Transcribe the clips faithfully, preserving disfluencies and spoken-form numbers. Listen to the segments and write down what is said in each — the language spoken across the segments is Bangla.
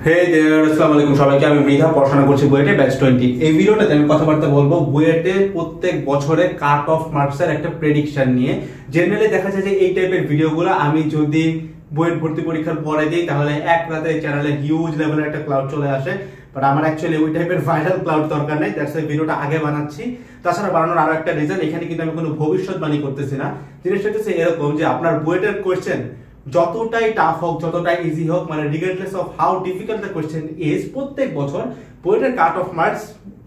হে देयर আসসালামু আলাইকুম সবাইকে। আমি মৃধা, পড়াশোনা করছি বুয়েটে ব্যাচ টোয়েন্টি। এই ভিডিওটাতে আমি কথাবার্তা বলবো বুয়েটে প্রত্যেক বছরে কাট অফ মার্কসের একটা প্রেডিকশন নিয়ে। জেনারেলি দেখা যায় যে এই টাইপের ভিডিওগুলো আমি যদি বুয়েট ভর্তি পরীক্ষার পরে দিই তাহলে এক রাতে চ্যানেলে হিউজ লেভেলের একটা ক্লাউড চলে আসে, বাট আমার অ্যাকচুয়ালি ওই টাইপের ভাইরাল ক্লাউড দরকার নেই। দ্যাটস ওয়াই ভিডিওটা আগে বানাচ্ছি। তাছাড়া বানানোর আরো একটা রিজন, এখানে কিন্তু আমি কোনো ভবিষ্যৎবাণী করতেছি না। জিনিসটা হচ্ছে এরকম যে আপনার বুয়েটের কোয়েশ্চেন যতটাই টাফ হোক, যতটাই ইজি হোক, মানে regardless of how difficult the question is, প্রত্যেক বছর বুয়েটের cut off marks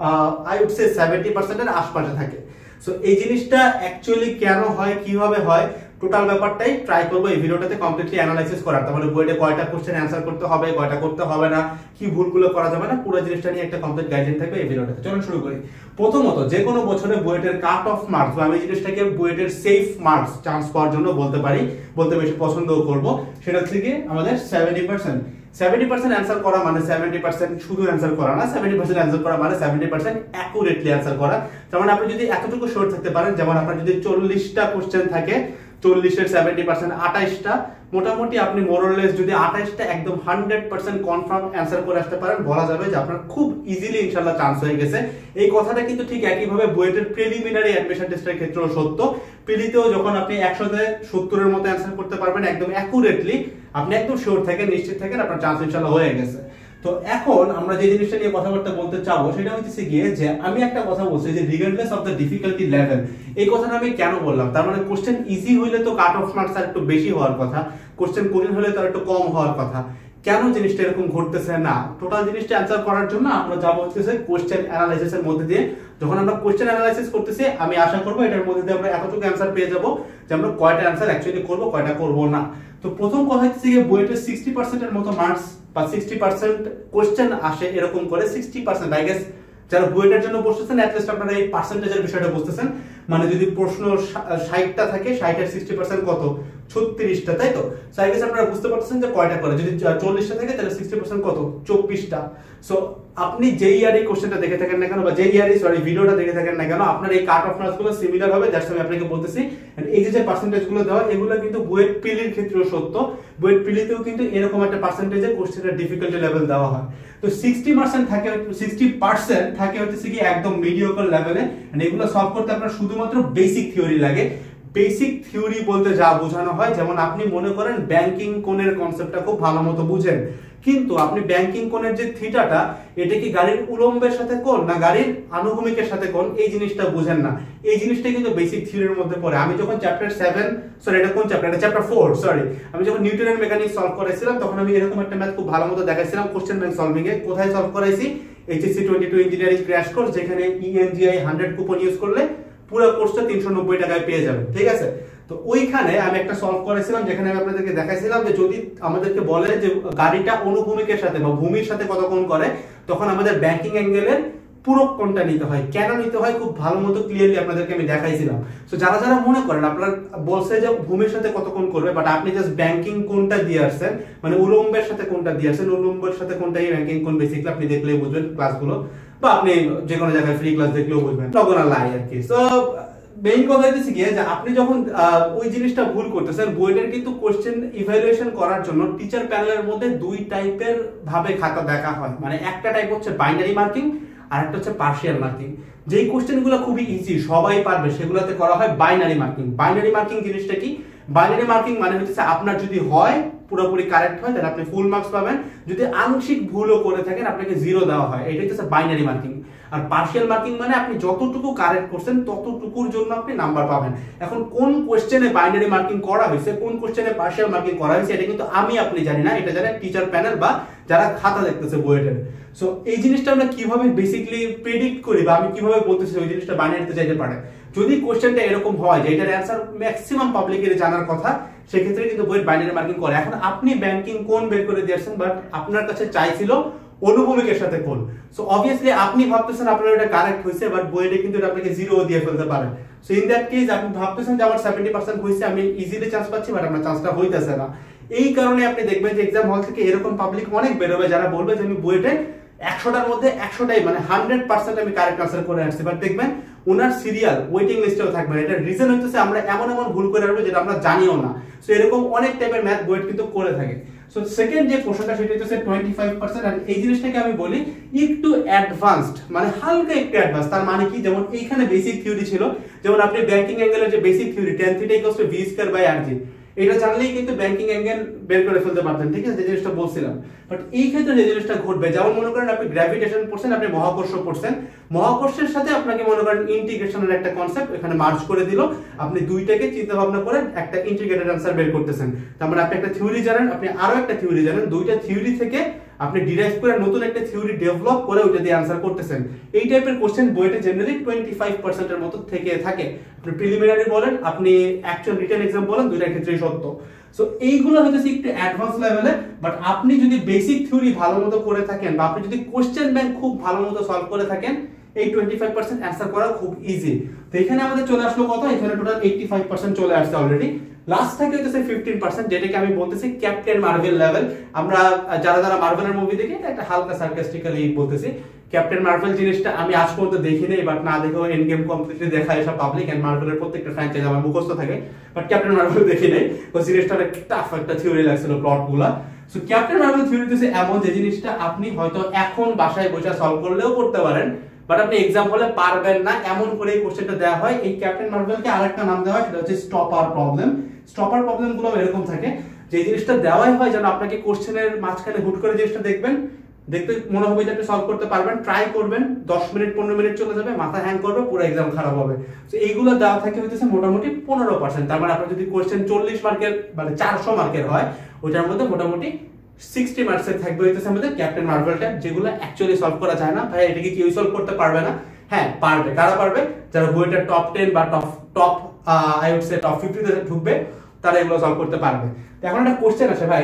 I would say seventy পার্সেন্টের আশপাশে থাকে। সো এই জিনিসটা অ্যাকচুয়ালি কেন হয়, কিভাবে হয়, টোটাল ব্যাপারটাই ট্রাই করবো এই ভিডিওটাতে কমপ্লিটলি অ্যানালাইসিস করার। তাহলে বইতে কয়টা কোশ্চেন অ্যান্সার করতে হবে, কয়টা করতে হবে না, কি ভুলগুলো করা যাবে না, পুরো জিনিসটা নিয়ে একটা কমপ্লিট গাইডলাইন থাকবে এই ভিডিওটাতে। চলুন শুরু করি। প্রথমত, যে কোনো বছরে বুয়েটের কাট অফ মার্কস, বা আমি জিনিসটাকে বুয়েটের সেফ মার্কস চান্স পাওয়ার জন্য বলতে পারি, বলতে বেশি পছন্দও করব, সেটা থেকে আমাদের seventy percent seventy percent answer করা মানে সেভেন্টি পার্সেন্ট শুধু অ্যান্সার করা না, সেভেন্টি পার্সেন্ট অ্যান্সার করা মানে সেভেন্টি পার্সেন্ট অ্যাকুরেটলি অ্যান্সার করা। যেমন আপনি যদি এতটুকু শিওর থাকতে পারেন, যেমন আপনার যদি চল্লিশটা কোশ্চেন থাকে, চল্লিশের সেভেন্টি পার্সেন্ট আঠাইশটা, মোটামুটি আপনি মোরলেস যদি আঠাইশটা একদম হান্ড্রেড পার্সেন্ট কনফার্ম অ্যান্সার করে আসতে পারেন, বলা যাবে যে আপনার খুব ইজিলি ইনশাল্লাহ চান্স হয়ে গেছে। এই কথাটা কিন্তু ঠিক একইভাবে বুয়েটের প্রিলিমিনারি অ্যাডমিশন টেস্টের ক্ষেত্রেও সত্য। প্রিলিতেও যখন আপনি একশোতে সত্তরের মতো অ্যান্সার করতে পারবেন একদম অ্যাকুরেটলি, আপনি একদম শিওর থাকেন, নিশ্চিত থাকেন আপনার চান্স ইনশাল্লাহ হয়ে গেছে। তো এখন আমরা যে জিনিসটা নিয়ে কথাবার্তা বলতে চাবো সেটা হচ্ছে গিয়ে যে আমি একটা কথা বলছি যে regardless of the difficulty level. এই কথাটা আমি কেন বললাম, তার মানে কোশ্চেন ইজি হইলে তো কাট অফ মার্কস আর একটু বেশি হওয়ার কথা, কোশ্চেন কঠিন হলে তো আর একটু কম হওয়ার কথা। কেন জিনিসটা এরকম ঘটতেছে না, টোটাল জিনিসটা অ্যান্সার করার জন্য আমরা যাবো হচ্ছে কোশ্চেন অ্যানালাইসিস এর মধ্যে দিয়ে। যখন আমরা কোশ্চেন অ্যানালাইসিস করতেছি, আমি আশা করবো এটার মধ্যে দিয়ে আমরা এতটুকু অ্যান্সার পেয়ে যাবো যে আমরা কয়টা অ্যান্সার অ্যাকচুয়ালি করবো, কয়টা করবো না। তো প্রথম কথা হচ্ছে যে বুয়েটের সিক্সটি পার্সেন্ট এর মতো মার্কস বা সিক্সটি পার্সেন্ট কোশ্চেন আসে এরকম করে। সিক্সটি পার্সেন্ট আই গেস যারা বুয়েটের জন্য বসতেছেন অ্যাটলিস্ট আপনারা এই পার্সেন্টেজের বিষয়টা বুঝতেছেন। মানে যদি প্রশ্ন ষাটটা থাকে, ষাটের সিক্সটি পার্সেন্ট কত, ছত্রিশটা, তাই তো? সো আই গেস আপনারা বুঝতে পারতেছেন যে কয়টা করে, যদি চল্লিশটা থাকে তাহলে সিক্সটি পার্সেন্ট কত, চব্বিশটা। সো আপনি যেই ইয়ারে কোশ্চেনটা দেখে থাকেন না কেন, বা যেই ইয়ারে সরি ভিডিওটা দেখে থাকেন না কেন, আপনার এই কাট অফ মার্কস গুলো সিমিলার হবে। দ্যাটস আমি আপনাকে বলতেছি। এই যে পার্সেন্টেজ গুলো দেওয়া, এগুলো কিন্তু বুয়েট প্রিলির ক্ষেত্রেও সত্য। বুয়েট প্রিলিতেও কিন্তু এরকম একটা পার্সেন্টেজে কোশ্চেনের ডিফিকাল্টি লেভেল দেওয়া হয়। তো সিক্সটি পার্সেন্ট থাকে, সিক্সটি পার্সেন্ট থাকে হচ্ছে কি একদম মিডিওকর লেভেলে। এগুলো সলভ করতে আপনার শুধুমাত্র বেসিক থিওরি লাগে। বেসিক থিওরি বলতে যা বোঝানো হয়, যেমন আপনি মনে করেন ব্যাংকিং কোণের কনসেপ্টটা খুব ভালো মতো বুঝেন, কিন্তু আপনি ব্যাংকিং কোণের যে থিটাটা, এটা কি গাড়ির উলম্বের সাথে কোণ না গাড়ির আনুভূমিকের সাথে কোণ, এই জিনিসটা বুঝেন না। এই জিনিসটা কিন্তু বেসিক থিওরির মধ্যে পড়ে। আমি যখন চ্যাপ্টার সেভেন, সরি এটা কোন চ্যাপ্টার, এটা চ্যাপ্টার ফোর, সরি, আমি যখন নিউটনের মেকানিক্স সলভ করাইছিলাম তখন আমি এরকম একটা ম্যাথ খুব ভালো মতো দেখাইছিলাম কোশ্চেন ব্যাংক সলভিং এ। কোথায় সলভ করাইছি? HSC twenty two engineering crash course, যেখানে ইএনজিআই হান্ড্রেড কুপন ইউজ করলে পুরো কোর্সটা তিনশো নব্বই টাকায় পেয়ে যাবেন, ঠিক আছে? তো ওইখানে আমি একটা সলভ করেছিলাম, যেখানে আমি আপনাদেরকে দেখাইছিলাম যে যদি আমাদেরকে বলে যে গাড়িটা অনুভূমিকের সাথে বা ভূমির সাথে কত কোণ করে, তখন আমাদের ব্যাংকিং অ্যাঙ্গেলের পুরো কোণটা নিতে হয়। কেন নিতে হয় খুব ভালো মতো ক্লিয়ারলি আপনাদেরকে আমি দেখাইছিলাম। তো যারা যারা মনে করেন আপনার বলছে যে ভূমির সাথে কত কোণ করবে, বাট আপনি জাস্ট ব্যাংকিং কোণটা দিয়ে আসছেন, মানে উলম্বের সাথে কোণটা দিয়ে আসছেন, উলম্বের সাথে কোণটা এই ব্যাংকিং কোণ বেসিক্যালি আপনি দেখলেই বুঝবেন ক্লাসগুলো, বা আপনি যে কোনো জায়গায় ফ্রি ক্লাস দেখলেও বুঝবেন, লগনা লাই আর কি। সো মেইন কথা হচ্ছে গিয়ে যে আপনি যখন ওই জিনিসটা ভুল করতেছেন, বুয়েটের কিন্তু কোশ্চেন ইভ্যালুয়েশন করার জন্য টিচার প্যানেলের মধ্যে দুই টাইপের ভাবে খাতা দেখা হয়। মানে একটা টাইপ হচ্ছে বাইনারি মার্কিং, আর একটা হচ্ছে পার্শিয়াল মার্কিং। যেই কোশ্চেনগুলো খুবই ইজি, সবাই পারবে, সেগুলোতে করা হয় বাইনারি মার্কিং। বাইনারি মার্কিং জিনিসটা কি? বাইনারি মার্কিং মানে হচ্ছে আপনার যদি হয় পুরোপুরি কারেক্ট হয় তাহলে আপনি ফুল মার্কস পাবেন, যদি আংশিক ভুলও করে থাকেন আপনাকে জিরো দেওয়া হয়। এটা হচ্ছে বাইনারি মার্কিং। আর পার্শিয়াল মার্কিং মানে আপনি যতটুকু কারেক্ট করছেন ততটুকুর জন্য আপনি নাম্বার পাবেন। এখন কোন কোশ্চেনে বাইনারি মার্কিং করা হয়েছে, কোন কোশ্চেনে পার্শিয়াল মার্কিং করা হয়েছে, এটা কিন্তু আমি আপনি জানি না, এটা জানে টিচার প্যানেল বা যারা খাতা দেখতেছে বুয়েটের। সো এই জিনিসটা আমরা কিভাবে বেসিক্যালি প্রেডিক্ট করি, বা আমি কিভাবে বলতেছি ওই জিনিসটা বাইনারিতে যাইতে পারে। যদি কোশ্চেনটা এরকম হয় যে এটার অ্যান্সার ম্যাক্সিমাম পাবলিকের জানার কথা, সেক্ষেত্রে কিন্তু বুয়েট বাইনারি মার্কিং করে। এখন আপনি ব্যাংকিং কোণ বের করে দিয়েছেন, বাট আপনার কাছে চাইছিল অনুভূমিকের সাথে কোণ। সো অবভিয়াসলি আপনি ভাবতেছেন আপনার এটা কারেক্ট হয়েছে, বাট বুয়েটে কিন্তু এটা আপনাকে জিরো দিয়ে ফেলতে পারে। সো ইন দ্যাট কেস আপনি ভাবতেছেন যে আমার সেভেন্টি পার্সেন্ট হয়েছে, আমি ইজিলি চান্স পাচ্ছি, বাট আমার চান্সটা হইতেছে না। এই কারণে আপনি দেখবেন যে এক্সাম হল থেকে এরকম পাবলিক অনেক বেরোবে যারা বলবে যে আমি বুয়েটে একশোটার মধ্যে একশোটাই মানে হান্ড্রেড পার্সেন্ট আমি কারেক্ট আনসার করে আসছি, বাট দেখবেন ওনার সিরিয়াল ওয়েটিং লিস্টেও থাকবে। এটার রিজন হচ্ছে আমরা এমন এমন ভুল করে আসবো যেটা আমরা জানিও না। সো এরকম অনেক টাইপের ম্যাথ বুয়েট কিন্তু করে থাকে। সো সেকেন্ড যে পোর্শনটা সেটা হচ্ছে টোয়েন্টি ফাইভ পার্সেন্ট। আর এই জিনিসটাকে আমি বলি একটু অ্যাডভান্সড, মানে হালকা একটু অ্যাডভান্স। তার মানে কি, যেমন এইখানে বেসিক থিওরি ছিল, যেমন আপনি ব্যাংকিং অ্যাঙ্গেলের যে basic theory tan theta equals to V square by R G, এটা জানলেই কিন্তু ব্যাংকিং অ্যাঙ্গেল বের করে ফেলতে পারতেন, ঠিক আছে, যে জিনিসটা বলছিলাম। বাট এই ক্ষেত্রে যে জিনিসটা ঘটবে, যেমন মনে করেন আপনি গ্র্যাভিটেশন পড়ছেন, আপনি মহাকর্ষ পড়ছেন, মহাকর্ষের সাথে আপনাকে মনে করেন ইন্টিগ্রেশনের একটা কনসেপ্ট এখানে মার্জ করে দিল, আপনি দুইটাকে চিন্তা ভাবনা করে একটা ইন্টিগ্রেটেড আনসার বের করতেছেন। তার মানে আপনি একটা থিওরি জানেন, আপনি আরো একটা থিওরি জানেন, দুইটা থিওরি থেকে আপনি ডিরাইভ করে নতুন একটা থিওরি ডেভেলপ করে ওইটা দিয়ে আনসার করতেছেন। এই টাইপের কোশ্চেন বইতে জেনারেলি টোয়েন্টি ফাইভ পার্সেন্ট এর মতো থেকে থাকে। আপনি প্রিলিমিনারি বলেন, আপনি অ্যাকচুয়াল রিটেন এক্সাম বলেন, দুইটার ক্ষেত্রেই সত্য। সো এইগুলো হচ্ছে একটু অ্যাডভান্স লেভেলে, বাট আপনি যদি বেসিক থিওরি ভালো মতো করে থাকেন বা আপনি যদি কোশ্চেন ব্যাংক খুব ভালো মতো সলভ করে থাকেন, এই টোয়েন্টি ফাইভ পার্সেন্ট অ্যান্সার করা খুব ইজি। তো এখানে আমাদের চলে আসলো কত, এখানে টোটাল এইটটি ফাইভ পার্সেন্ট চলে আসছে অলরেডি। লাস্ট থাকে হচ্ছে ফিফটিন পার্সেন্ট, যেটাকে আমি বলতেছি ক্যাপ্টেন মার্ভেল লেভেল। আমরা যারা যারা মার্ভেলের মুভি দেখি, একটা হালকা সার্কাস্টিক্যালি বলতেছি, ক্যাপ্টেন মার্ভেল জিনিসটা আমি আজ পর্যন্ত দেখি নাই, বাট না দেখেও এন্ড গেম কমপ্লিটলি দেখা, এসব পাবলিক এন্ড মার্ভেলের প্রত্যেকটা ফ্র্যাঞ্চাইজ আমার মুখস্থ থাকে, বাট ক্যাপ্টেন মার্ভেল দেখি নাই। ওই সিরিজটা অনেক টাফ একটা থিওরি লাগছিল, প্লটগুলা। সো ক্যাপ্টেন মার্ভেল থিওরি হচ্ছে এমন যে জিনিসটা আপনি হয়তো এখন বাসায় বসে সলভ করলেও করতে পারেন, বাট আপনি এক্সাম হলে পারবেন না, এমন করে এই কোশ্চেনটা দেওয়া হয়। এই ক্যাপ্টেন মার্ভেলকে আরেকটা নাম দেওয়া হয়, সেটা হচ্ছে স্টপার প্রবলেম। স্টপার প্রবলেম গুলো এরকম থাকে যে জিনিসটা দেওয়াই হয় যেন আপনাকে কোশ্চেনের মাঝখানে হুট করে জিনিসটা দেখবেন, দেখতে মনে হবে যে আপনি সলভ করতে পারবেন, ট্রাই করবেন, দশ মিনিট পনেরো মিনিট চলে যাবে, মাথা হ্যাং করবে, পুরো এক্সাম খারাপ হবে। তো এইগুলো দেওয়া থাকে হচ্ছে মোটামুটি পনেরো পার্সেন্ট। তার মানে আপনার যদি কোশ্চেন চল্লিশ মার্কের মানে চারশো মার্কের হয়, ওইটার মধ্যে মোটামুটি সিক্সটি মার্কসের থাকবে হইতেছে আমাদের ক্যাপ্টেন মার্ভেলটা, যেগুলো অ্যাকচুয়ালি সলভ করা যায় না। ভাই এটাকে কেউ সলভ করতে পারবে না? হ্যাঁ পারবে। কারা পারবে? যারা বইটা টপ টেন বা top top I would say top ফিফটিতে ঢুকবে, তারা এগুলো সলভ করতে পারবে। তো এখন একটা কোশ্চেন আছে ভাই,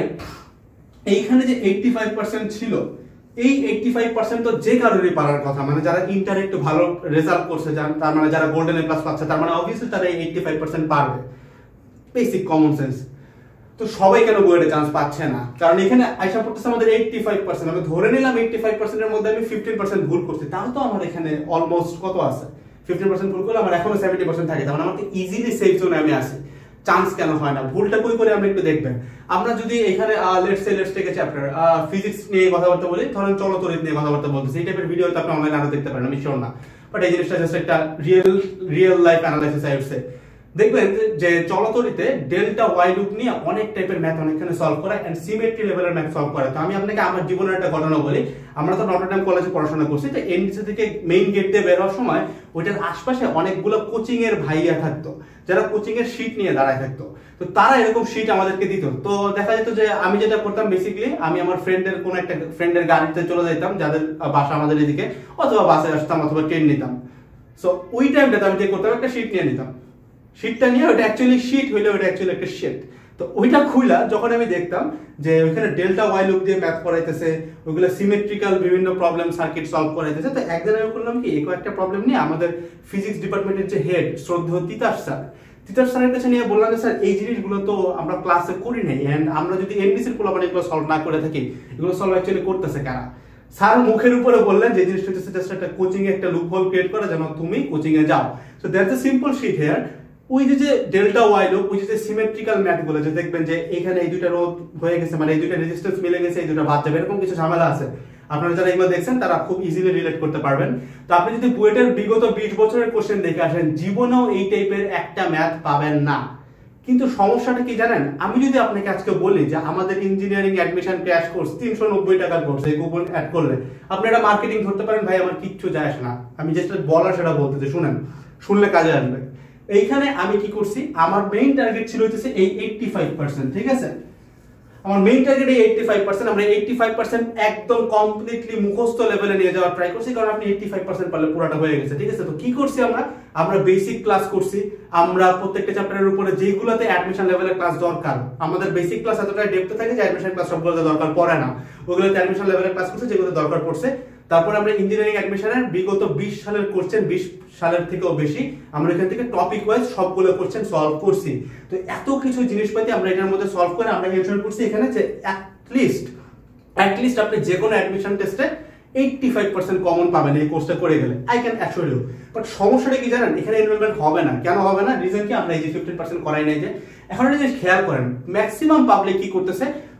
এইখানে যে এইটটি ফাইভ পার্সেন্ট ছিল, এই এইটটি ফাইভ পার্সেন্ট তো যে কারোরই পারার কথা, মানে যারা ইন্টার একটু ভালো রেজাল্ট করছে, তার মানে যারা গোল্ডেন এ প্লাস পাচ্ছে, তার মানে অবভিয়াসলি তারা এই এইটটি ফাইভ পার্সেন্ট পারবে, বেসিক কমন সেন্স। তো সবাই কেন বইয়ের চান্স পাচ্ছে না? কারণ এখানে আইসা পড়তেছে আমাদের এইটটি ফাইভ পার্সেন্ট, আমি ধরে নিলাম এইটটি ফাইভ পার্সেন্ট এর মধ্যে আমি ফিফটিন পার্সেন্ট ভুল করছি, তাও তো আমার এখানে অলমোস্ট কত আছে, ফিফটিন পার্সেন্ট ভুল করলে আমার এখনো সেভেন্টি পার্সেন্ট থাকে, তার মানে আমাকে ইজিলি সেফ জোনে আমি আসি। চান্স কেন হয় না? ভুলটা কই করে আমরা একটু দেখবেন। আমরা যদি এখানে let's say let's take a chapter physics নিয়ে কথাবার্তা বলি, ধরেন চলতরিৎ নিয়ে কথাবার্তা বলতেছি, এই টাইপের ভিডিও তো আপনি অনলাইনে আরো দেখতে পারেন, আমি শিওর না, বাট এই জিনিসটা জাস্ট একটা real real life analysis I would say. দেখবেন যে চলতরিতে ডেল্টা ওয়াই লুপ নিয়ে অনেক টাইপের ম্যাথ অনেকখানে সলভ করা এন্ড সিমেট্রি লেভেলের ম্যাথ সলভ করা। তো আমি আপনাকে আমার জীবনের একটা ঘটনা বলি। আমরা তো নটরডেম কলেজে পড়াশোনা করছি, তো এনডিসি থেকে মেইন গেট দিয়ে বের হওয়ার সময় ওইটার আশপাশে অনেকগুলো কোচিং এর ভাইয়া থাকতো, যারা কোচিং এর শীট নিয়ে দাঁড়ায় থাকতো। তো তারা এরকম শীট আমাদেরকে দিত। তো দেখা যেত যে আমি যেটা করতাম বেসিক্যালি, আমি আমার ফ্রেন্ডের কোন একটা ফ্রেন্ডের গাড়িতে চলে যেতাম, যাদের বাসা আমাদের এদিকে, অথবা বাসে আসতাম অথবা ট্রেন নিতাম। সো ওই টাইমটাতে আমি যে করতাম, একটা শীট নিয়ে নিতাম, শীটটা নিয়ে ওটা অ্যাকচুয়ালি শীট হইলে ওটা অ্যাকচুয়ালি একটা শেট। তো ওইটা খুইলা যখন আমি দেখতাম যে ওইখানে ডেল্টা ওয়াই লুপ দিয়ে ম্যাথ করাইতেছে, ওইগুলো সিমেট্রিক্যাল বিভিন্ন প্রবলেম সার্কিট সলভ করাইতেছে, তো একদিন আমি করলাম কি, এরকম একটা প্রবলেম নিয়ে আমাদের ফিজিক্স ডিপার্টমেন্টের যে হেড শ্রদ্ধেয় তিতাস স্যার, তিতাস স্যারের কাছে নিয়ে বললাম যে স্যার এই জিনিসগুলো তো আমরা ক্লাসে করি নাই, এন্ড আমরা যদি এনবিসির পোলাপান এগুলো সলভ না করে থাকি, এগুলো সলভ অ্যাকচুয়ালি করতেছে কারা? স্যার মুখের উপরে বললেন যে জিনিসটা হচ্ছে জাস্ট একটা কোচিং এ একটা লুপ হোল ক্রিয়েট করা, যেন তুমি কোচিং এ যাও। So that's a simple sheet here. ওই যে ডেল্টা ওয়াই লুপ, ওই যে সিমেট্রিক্যাল ম্যাথ গুলো, যে দেখবেন যে এখানে এই দুইটা রোধ হয়ে গেছে, মানে এই দুইটা রেজিস্ট্যান্স মিলে গেছে, এই দুইটা বাদ যাবে, এরকম কিছু ঝামেলা আছে। আপনারা যারা এগুলো দেখছেন তারা খুব ইজিলি রিলেট করতে পারবেন। তো আপনি যদি বুয়েটের বিগত বিশ বছরের কোশ্চেন দেখে আসেন, জীবনেও এই টাইপের একটা ম্যাথ পাবেন না। কিন্তু সমস্যাটা কি জানেন? আমি যদি আপনাকে আজকে বলি যে আমাদের ইঞ্জিনিয়ারিং অ্যাডমিশন ক্র্যাশ কোর্স তিনশো নব্বই টাকার কোর্স, এই কুপন অ্যাড করলে আপনি এটা মার্কেটিং ধরতে পারেন, ভাই আমার কিচ্ছু যায় আসে না, আমি যেটা বলার সেটা বলতে যে শুনেন, শুনলে কাজে আসবে। এইখানে আমি কি করছি, আমার মেইন টার্গেট ছিল হচ্ছে এই এইটটি ফাইভ পার্সেন্ট, ঠিক আছে? আমার মেইন টার্গেট এই এইটটি ফাইভ পার্সেন্ট, আমরা এইটটি ফাইভ পার্সেন্ট একদম কমপ্লিটলি মুখস্থ লেভেলে নিয়ে যাওয়ার ট্রাই করছি, কারণ আপনি এইটটি ফাইভ পার্সেন্ট পারলে পুরোটা হয়ে গেছে, ঠিক আছে? তো কি করছি আমরা, আমরা বেসিক ক্লাস করছি, আমরা প্রত্যেকটা চ্যাপ্টারের উপরে যেগুলোতে অ্যাডমিশন লেভেলের ক্লাস দরকার, আমাদের বেসিক ক্লাস এতটা ডেপথে থাকে যে অ্যাডমিশন ক্লাস সবগুলোতে দরকার পড়ে না, ওগুলোতে অ্যাডমিশন লেভেলের ক্লাস করছে যেগুলো দরকার পড়ছে। তারপর আমরা ইঞ্জিনিয়ারিং অ্যাডমিশনের বিগত বিশ সালের কোশ্চেন, বিশ সালের থেকেও বেশি আমরা এখান থেকে টপিক ওয়াইজ সবগুলো কোশ্চেন সলভ করছি। তো এত কিছু জিনিসপাতি আমরা এটার মধ্যে সলভ করে আমরা মেনশন করছি এখানে যে অ্যাটলিস্ট অ্যাটলিস্ট আপনি যে কোনো অ্যাডমিশন টেস্টে এইটটি ফাইভ পার্সেন্ট কমন পাবেন এই কোর্সটা করে গেলে, I can assure you. But সমস্যাটা কি জানেন? এখানে এনরোলমেন্ট হবে না। কেন হবে না? রিজন কি, আমরা এই যে ফিফটিন পার্সেন্ট করাই নাই। যে এখন একটা জিনিস খেয়াল করেন, ম্যাক্সিমাম পাবলিক কি করতেছে,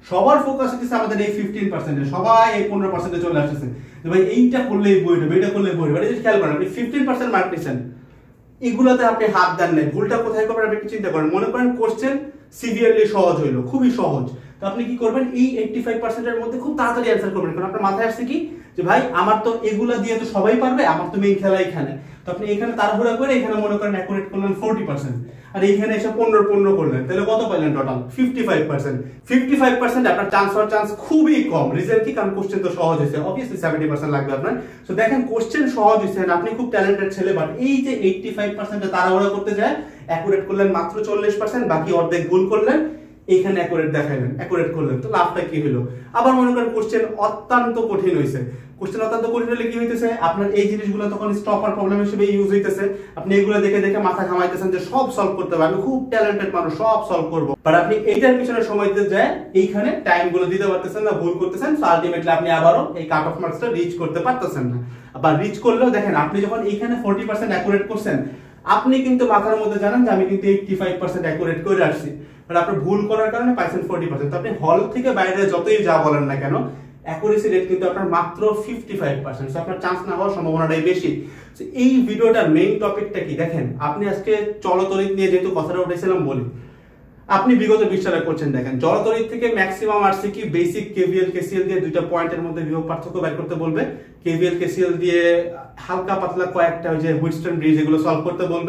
সবার ফোকাস হচ্ছে আমাদের এই ফিফটিন পার্সেন্টে, সবাই এই পনেরো পার্সেন্টে চলে আসতেছে ভাই এইটা করলেই বই হবে, এইটা করলেই বই হবে। মানে খেয়াল করেন আপনি ফিফটিন পার্সেন্ট মার্ক নিচ্ছেন, এগুলোতে আপনি হাত দেন নাই, ভুলটা কোথায় করবেন আপনি একটু চিন্তা করেন। মনে করেন কোশ্চেন সিভিয়ারলি সহজ হইলো, খুবই সহজ, তো আপনি কি করবেন এই এইট্টি ফাইভ পার্সেন্ট এর মধ্যে খুব তাড়াতাড়ি অ্যান্সার করবেন, কারণ আপনার মাথায় আসছে কি যে ভাই আমার তো এগুলা দিয়ে তো সবাই পারবে, আমার তো মেইন খেলা এখানে, তো আপনি এখানে তাড়াহুড়া করে এখানে মনে করেন অ্যাকুরেট করলেন ফোরটি পার্সেন্ট, আর এইখানে এসে পনেরো পনেরো করলেন, তাহলে কত পাইলেন total fifty five percent. Fifty five percent আপনার চান্স হওয়ার চান্স খুবই কম। রিজন কি? কারণ কোশ্চেন তো সহজ হয়েছে, অবভিয়াসলি সেভেন্টি পার্সেন্ট লাগবে আপনার। তো দেখেন কোশ্চেন সহজ হয়েছে, আপনি খুব ট্যালেন্টেড ছেলে, বাট এই যে এইট্টি ফাইভ পার্সেন্ট তাড়াহুড়া করতে যায়, অ্যাকুরেট করলেন মাত্র চল্লিশ পার্সেন্ট, বাকি অর্ধেক ভুল করলেন, এইখানে অ্যাকুরেট দেখাইলেন, অ্যাকুরেট করলেন, তো লাভটা কি হলো? আবার মনে করেন কোশ্চেন অত্যন্ত কঠিন হয়েছে, কোশ্চেন অত্যন্ত কঠিন হলে কি হইতেছে আপনার এই জিনিসগুলো তখন স্টপার প্রবলেম হিসেবে ইউজ হইতেছে, আপনি এগুলো দেখে দেখে মাথা ঘামাইতেছেন যে সব সলভ করতে পারবো, আমি খুব ট্যালেন্টেড মানুষ, সব সলভ করবো, বাট আপনি এইটার পিছনে সময় দিতে যায় এইখানে টাইম গুলো দিতে পারতেছেন না, ভুল করতেছেন, সো আলটিমেটলি আপনি আবারও এই কাট অফ মার্কসটা রিচ করতে পারতেছেন না। আবার রিচ করলেও দেখেন আপনি যখন এইখানে ফোরটি পার্সেন্ট অ্যাকুরেট করছেন, আপনি কিন্তু মাথার মধ্যে জানেন যে আমি কিন্তু এইট্টি ফাইভ পার্সেন্ট অ্যাকুরেট করে আসছি, বাট আপনি ভুল করার কারণে পাইছেন ফোরটি পার্সেন্ট। তো আপনি হল থেকে বাইরে যতই যা বলেন না কেন, অ্যাকুরেসি রেট কিন্তু আপনার মাত্র ফিফটি ফাইভ পার্সেন্ট, সো আপনার চান্স না হওয়ার সম্ভাবনাটাই বেশি। এই ভিডিওটার মেইন টপিকটা কি দেখেন, আপনি আজকে চলতরিৎ নিয়ে যেহেতু কথাটা উঠেছিলাম বলি, আপনি বিগত বিশ সালে করছেন, দেখেন চলতরিৎ থেকে ম্যাক্সিমাম আসছে কি বেসিক কেভিএল কেসিএল দিয়ে দুইটা পয়েন্টের মধ্যে বিভব পার্থক্য বের করতে বলবে, কেভিএল কেসিএল দিয়ে হালকা পাতলা কয়েকটা ওই যে হুইটস্টোন ব্রিজ এগুলো সলভ করতে বলবে,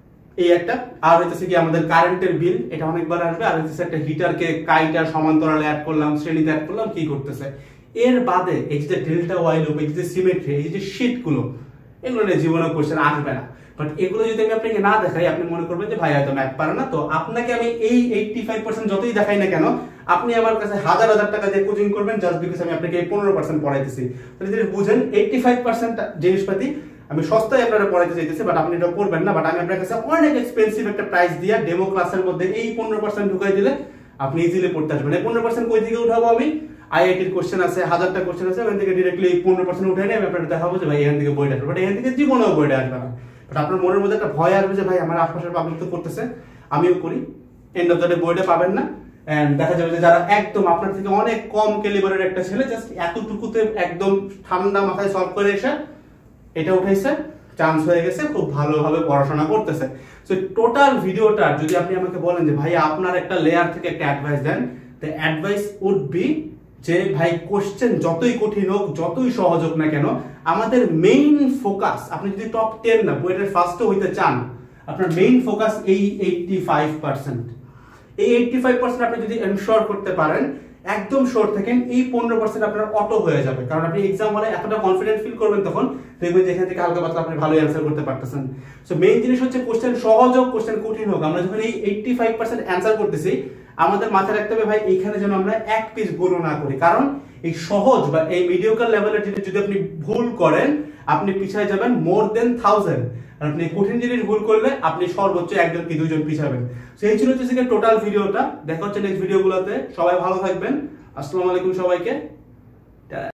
এই একটা। আর হইতেছে কি আমাদের কারেন্টের বিল, এটা অনেকবার আসবে। আর হইতেছে একটা হিটারকে কাইটার সমান্তরালে অ্যাড করলাম, শ্রেণীতে অ্যাড করলাম, কি করতেছে। এর বাদে এই যে ডেল্টা ওয়াই লুপ, এই যে সিমেট্রি, এই যে শীট গুলো, এগুলো নিয়ে জীবনে কোশ্চেন আসবে না। বাট এগুলো যদি আমি আপনাকে না দেখাই, আপনি মনে করবেন যে ভাই হয়তো ম্যাথ পারে না, তো আপনাকে আমি এই এইট্টি ফাইভ পার্সেন্ট যতই দেখাই না কেন, আপনি আমার কাছে হাজার হাজার টাকা দিয়ে কোচিং করবেন জাস্ট বিকজ আমি আপনাকে এই পনেরো পার্সেন্ট পড়াইতেছি। তাহলে যদি বুঝেন এইট্টি ফাইভ পার্সেন্ট জিনিসপাতি আমি সস্তায় আপনারা পড়াইতে চাইতেছি, বাট আপনি এটা পড়বেন না, বাট আমি আপনার কাছে অনেক এক্সপেন্সিভ একটা প্রাইস দিয়ে ডেমো ক্লাসের মধ্যে এই পনেরো পার্সেন্ট ঢুকাই দিলে আপনি ইজিলি পড়তে আসবেন। এই পনেরো পার্সেন্ট কই থেকে উঠাবো আমি? আইআইটির কোশ্চেন আছে, হাজারটা কোশ্চেন আছে, ওখান থেকে ডিরেক্টলি এই পনেরো পার্সেন্ট উঠে নিয়ে আমি আপনার দেখাবো যে ভাই এখান থেকে বইটা আসবে, বাট এখান থেকে জীবনেও বইটা আসবে না। বাট আপনার মনের মধ্যে একটা ভয় আসবে যে ভাই আমার আশপাশের পাবলিক তো করতেছে, আমিও করি, এন্ড অফ দ্য ডে বইটা পাবেন না। এন্ড দেখা যাবে যে যারা একদম আপনার থেকে অনেক কম ক্যালিবারের একটা ছেলে জাস্ট এতটুকুতে একদম ঠান্ডা মাথায় সলভ করে এসে এটা উঠাইছে, চান্স হয়ে গেছে, খুব ভালোভাবে পড়াশোনা করতেছে। সো টোটাল ভিডিওটা যদি আপনি আমাকে বলেন যে ভাই আপনার একটা লেয়ার থেকে একটা অ্যাডভাইস দেন, দ্য অ্যাডভাইস উড বি যে ভাই কোশ্চেন যতই কঠিন হোক, যতই সহজ হোক না কেন, আমাদের মেইন ফোকাস, আপনি যদি টপ টেন না বইয়ের ফার্স্টে হইতে চান, আপনার মেইন ফোকাস এই এইট্টি ফাইভ পার্সেন্ট। এই এইট্টি ফাইভ পার্সেন্ট আপনি যদি এনশিওর করতে পারেন, একদম শোর থাকেন, এই পনেরো পার্সেন্ট আপনার অটো হয়ে যাবে, কারণ আপনি এক্সাম হলে এতটা কনফিডেন্ট ফিল করবেন, তখন দেখবেন যে এখান থেকে হালকা পাতলা আপনি ভালো অ্যান্সার করতে পারতেছেন। সো মেইন জিনিস হচ্ছে কোশ্চেন সহজ হোক, কোশ্চেন কঠিন হোক, আমরা যখন এই এইট্টি ফাইভ পার্সেন্ট অ্যান্সার করতেছি, আমাদের মাথায় রাখতে হবে ভাই এইখানে যেন আমরা এক পিস ভুল না করি, কারণ এই সহজ বা এই মিডিওকার লেভেলের জিনিস যদি আপনি ভুল করেন, আপনি পিছায় যাবেন মোর দেন থাউজেন্ড, আর আপনি কঠিন জিনিস ভুল করলে আপনি সর্বোচ্চ একজন কি দুইজন পিছাবেন। সেই ছিল হচ্ছে টোটাল ভিডিওটা। দেখা হচ্ছে নেক্সট ভিডিওগুলোতে, সবাই ভালো থাকবেন, আসসালামু আলাইকুম সবাইকে।